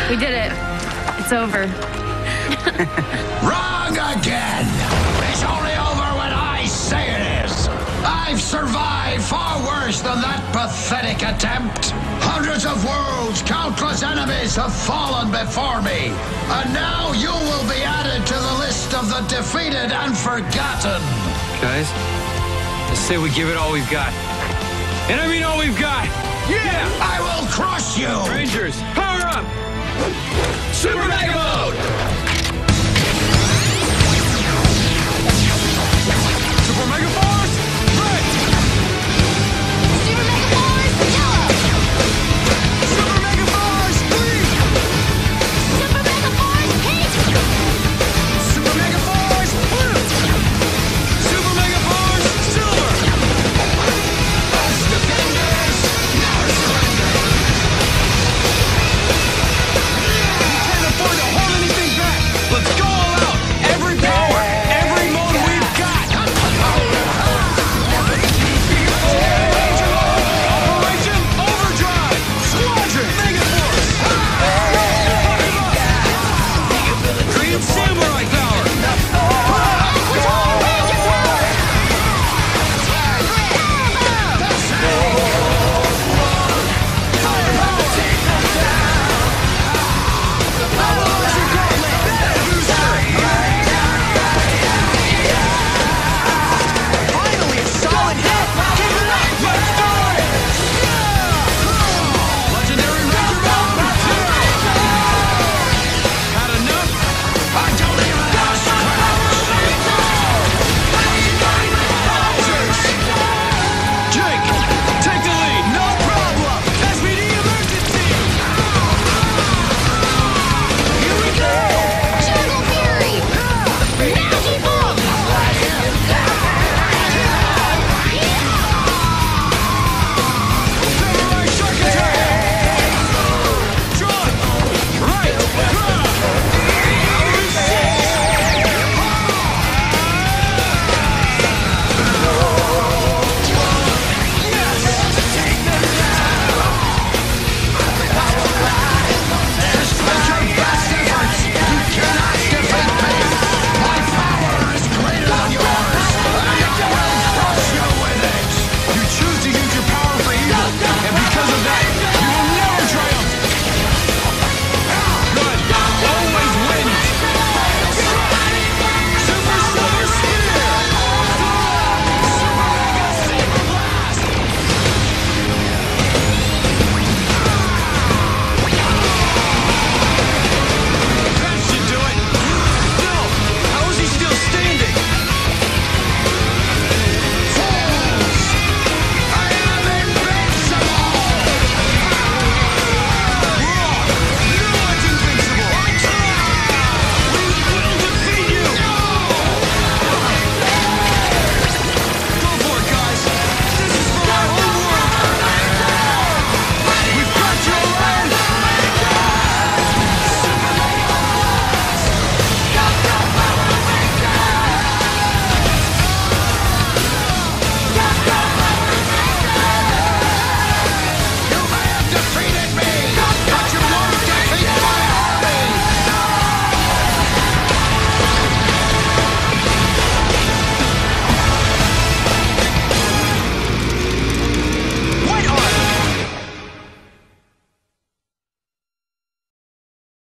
We did it. It's over. Wrong again! It's only over when I say it is! I've survived far worse than that pathetic attempt. Hundreds of worlds, countless enemies have fallen before me. And now you will be added to the list of the defeated and forgotten. Guys, let's say we give it all we've got. And I mean all we've got. Yeah! I will crush you! Rangers, power up!